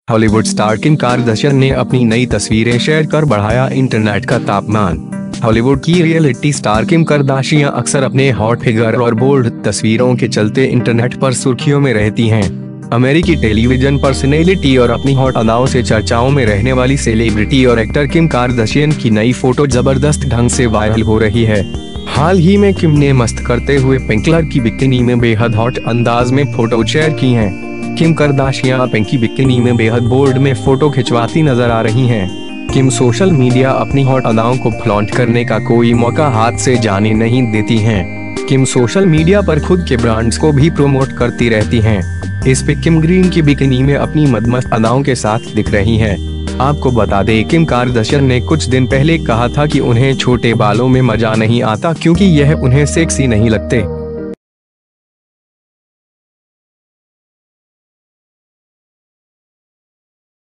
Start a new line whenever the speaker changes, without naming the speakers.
Hollywood star Kim Kardashian ने अपनी नई तस्वीरें शेयर कर बढ़ाया इंटरनेट का तापमान। हॉलीवुड की रियलिटी स्टार किम कार्दाशियन अक्सर अपने हॉट फिगर और बोल्ड तस्वीरों के चलते इंटरनेट पर सुर्खियों में रहती हैं। अमेरिकी टेलीविजन पर्सनैलिटी और अपनी हॉट अदाओं से चर्चाओं में रहने वाली सेलिब्रिटी और एक्टर किम कार्दाशियन की नई फोटो जबरदस्त ढंग से वायरल हो रही है। हाल ही में किम ने मस्त करते हुए पिंक कलर की बिकिनी में बेहद हॉट अंदाज में फोटो शेयर की हैं। किम कार्दाशियन पिंक की बिकिनी में बेहद बोल्ड में फोटो खिंचवाती नजर आ रही हैं। किम सोशल मीडिया अपनी हॉट अदाओं को फ्लॉन्ट करने का कोई मौका हाथ से जाने नहीं देती हैं। किम सोशल मीडिया पर खुद के ब्रांड्स को भी प्रमोट करती रहती हैं। इस पे किम ग्रीन की बिकिनी में अपनी मदमस्त अदाओं के साथ दिख रही हैं। आपको बता दें, किम कार्दाशियन ने कुछ दिन पहले कहा था कि उन्हें छोटे बालों में मजा नहीं आता क्योंकि यह उन्हें सेक्सी नहीं लगते।